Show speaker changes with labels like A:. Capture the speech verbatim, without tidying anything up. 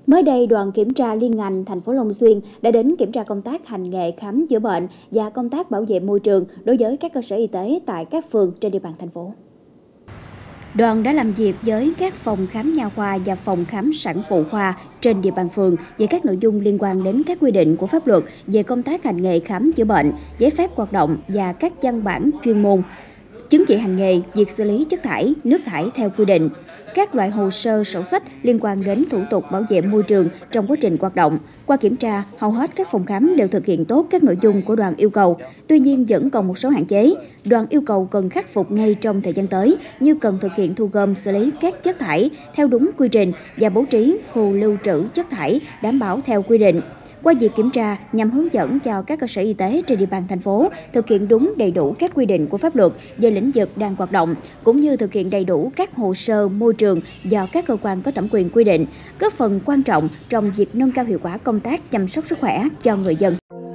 A: Mới đây, đoàn kiểm tra liên ngành thành phố Long Xuyên đã đến kiểm tra công tác hành nghề khám chữa bệnh và công tác bảo vệ môi trường đối với các cơ sở y tế tại các phường trên địa bàn thành phố. Đoàn đã làm việc với các phòng khám nha khoa và phòng khám sản phụ khoa trên địa bàn phường về các nội dung liên quan đến các quy định của pháp luật về công tác hành nghề khám chữa bệnh, giấy phép hoạt động và các văn bản chuyên môn, chứng chỉ hành nghề, việc xử lý chất thải, nước thải theo quy định, các loại hồ sơ sổ sách liên quan đến thủ tục bảo vệ môi trường trong quá trình hoạt động. Qua kiểm tra, hầu hết các phòng khám đều thực hiện tốt các nội dung của đoàn yêu cầu. Tuy nhiên, vẫn còn một số hạn chế. Đoàn yêu cầu cần khắc phục ngay trong thời gian tới, như cần thực hiện thu gom xử lý các chất thải theo đúng quy trình và bố trí khu lưu trữ chất thải đảm bảo theo quy định. Qua việc kiểm tra nhằm hướng dẫn cho các cơ sở y tế trên địa bàn thành phố thực hiện đúng đầy đủ các quy định của pháp luật về lĩnh vực đang hoạt động, cũng như thực hiện đầy đủ các hồ sơ môi trường do các cơ quan có thẩm quyền quy định, góp phần quan trọng trong việc nâng cao hiệu quả công tác chăm sóc sức khỏe cho người dân.